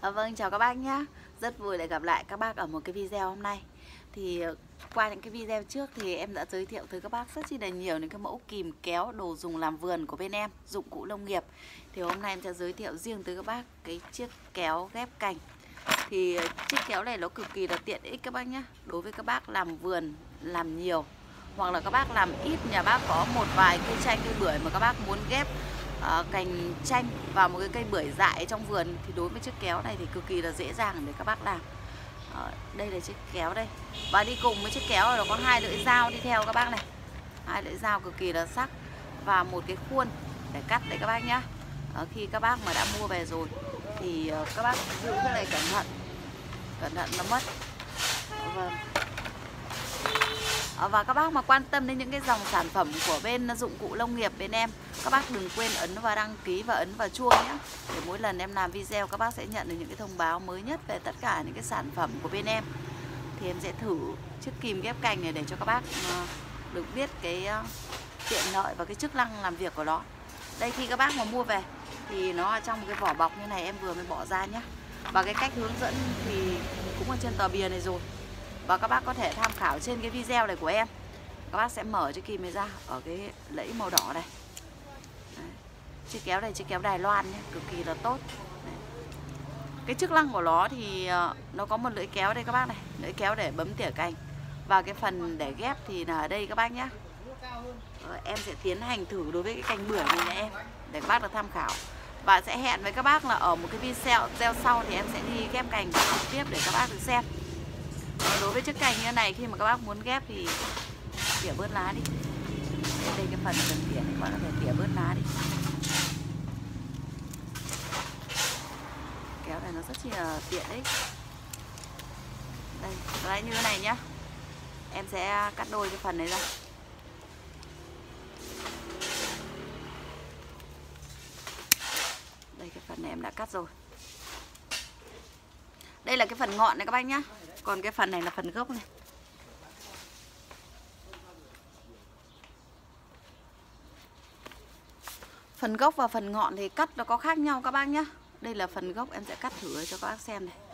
Vâng, chào các bác nhé. Rất vui lại gặp lại các bác ở một cái video hôm nay. Thì qua những cái video trước thì em đã giới thiệu tới các bác rất chi là nhiều những cái mẫu kìm kéo đồ dùng làm vườn của bên em, dụng cụ nông nghiệp. Thì hôm nay em sẽ giới thiệu riêng tới các bác cái chiếc kéo ghép cành. Thì chiếc kéo này nó cực kỳ là tiện ích các bác nhé. Đối với các bác làm vườn, làm nhiều, hoặc là các bác làm ít, nhà bác có một vài cây chanh, cây bưởi mà các bác muốn ghép cành chanh vào một cái cây bưởi dại trong vườn, thì đối với chiếc kéo này thì cực kỳ là dễ dàng để các bác làm. Đây là chiếc kéo đây, và đi cùng với chiếc kéo là nó có hai lưỡi dao đi theo các bác này, hai lưỡi dao cực kỳ là sắc và một cái khuôn để cắt đấy các bác nhá. Khi các bác mà đã mua về rồi thì các bác giữ cái này cẩn thận nó mất. Vâng. Và các bác mà quan tâm đến những cái dòng sản phẩm của bên dụng cụ nông nghiệp bên em, các bác đừng quên ấn vào đăng ký và ấn vào chuông nhé, để mỗi lần em làm video các bác sẽ nhận được những cái thông báo mới nhất về tất cả những cái sản phẩm của bên em. Thì em sẽ thử chiếc kìm ghép cành này để cho các bác được biết cái tiện lợi và cái chức năng làm việc của nó. Đây, khi các bác mà mua về thì nó ở trong một cái vỏ bọc như này, em vừa mới bỏ ra nhé. Và cái cách hướng dẫn thì cũng ở trên tờ bìa này rồi, và các bác có thể tham khảo trên cái video này của em. Các bác sẽ mở chiếc kìm này ra ở cái lẫy màu đỏ này. Đấy. Chiếc kéo này, chiếc kéo Đài Loan nhé, cực kỳ là tốt. Đấy. Cái chức năng của nó thì nó có một lưỡi kéo đây các bác này, lưỡi kéo để bấm tỉa cành. Và cái phần để ghép thì là ở đây các bác nhé. Em sẽ tiến hành thử đối với cái cành bưởi này nè em, để các bác được tham khảo. Và sẽ hẹn với các bác là ở một cái video sau thì em sẽ đi ghép cành trực tiếp để các bác được xem. Đối với chiếc cành như này, khi mà các bác muốn ghép thì tỉa bớt lá đi. Đây cái phần cần tỉa này, các bác có thể tỉa bớt lá đi. Kéo này nó rất chi là tiện đấy. Đây như thế này nhá. Em sẽ cắt đôi cái phần này ra. Đây, cái phần này em đã cắt rồi. Đây là cái phần ngọn này các bác nhá. Còn cái phần này là phần gốc này. Phần gốc và phần ngọn thì cắt nó có khác nhau các bác nhá. Đây là phần gốc, em sẽ cắt thử cho các bác xem này.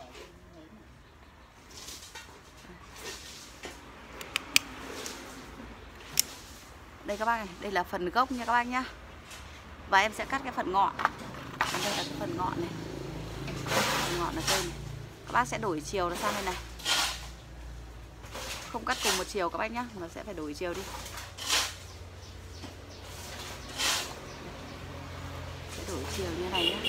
Đây các bác này, đây là phần gốc nha các bác nhá. Và em sẽ cắt cái phần ngọn. Còn đây là cái phần ngọn này. Phần ngọn là cây này. Các bác sẽ đổi chiều nó sang bên này. Không cắt cùng một chiều các bác nhá, nó sẽ phải đổi chiều đi. Sẽ đổi chiều như này nhá.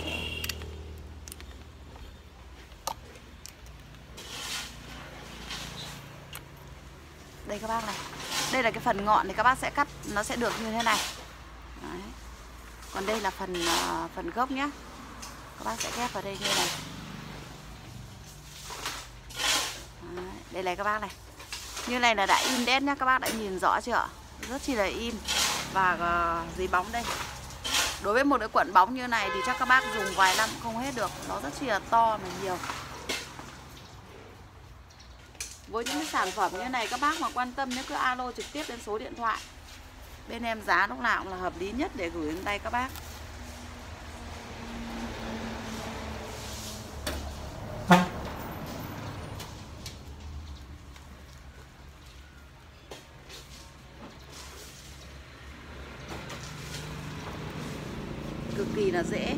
Đây các bác này. Đây là cái phần ngọn thì các bác sẽ cắt nó sẽ được như thế này. Đấy. Còn đây là phần gốc nhá. Các bác sẽ ghép vào đây như này. Đấy. Đây này các bác này. Như này là đã in đét nhá, các bác đã nhìn rõ chưa ạ? Rất chi là in. Và giấy bóng đây. Đối với một cái cuộn bóng như này thì chắc các bác dùng vài năm không hết được. Nó rất chi là to mà nhiều. Với những cái sản phẩm như này, các bác mà quan tâm nhé, cứ alo trực tiếp đến số điện thoại. Bên em giá lúc nào cũng là hợp lý nhất để gửi đến tay các bác. Cực kỳ là dễ.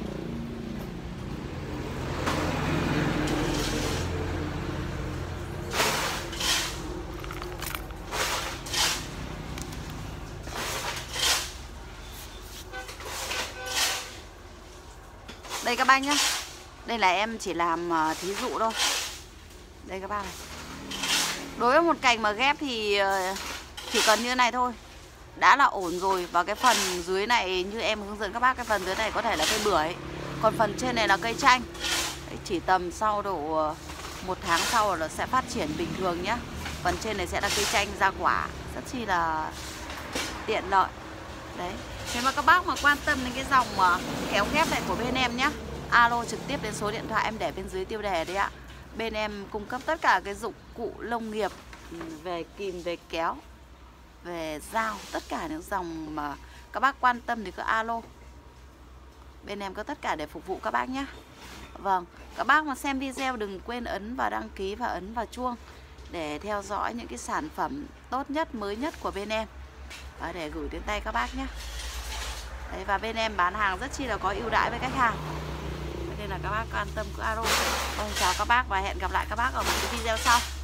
Đây các bác nhá. Đây là em chỉ làm thí dụ thôi. Đây các bác này. Đối với một cành mà ghép thì chỉ cần như này thôi đã là ổn rồi. Và cái phần dưới này như em hướng dẫn các bác, cái phần dưới này có thể là cây bưởi, còn phần trên này là cây chanh. Đấy, chỉ tầm sau độ 1 tháng sau là nó sẽ phát triển bình thường nhá. Phần trên này sẽ là cây chanh ra quả, rất chi là tiện lợi. Đấy. Nếu mà các bác mà quan tâm đến cái dòng kéo ghép này của bên em nhá, alo trực tiếp đến số điện thoại em để bên dưới tiêu đề đấy ạ. Bên em cung cấp tất cả cái dụng cụ nông nghiệp, về kìm, về kéo, về dao, tất cả những dòng mà các bác quan tâm thì cứ alo. Bên em có tất cả để phục vụ các bác nhé. Vâng, các bác mà xem video đừng quên ấn vào đăng ký và ấn vào chuông để theo dõi những cái sản phẩm tốt nhất, mới nhất của bên em và để gửi đến tay các bác nhé. Đấy, và bên em bán hàng rất chi là có ưu đãi với khách hàng, nên là các bác quan tâm cứ alo. Vâng, chào các bác và hẹn gặp lại các bác ở một cái video sau.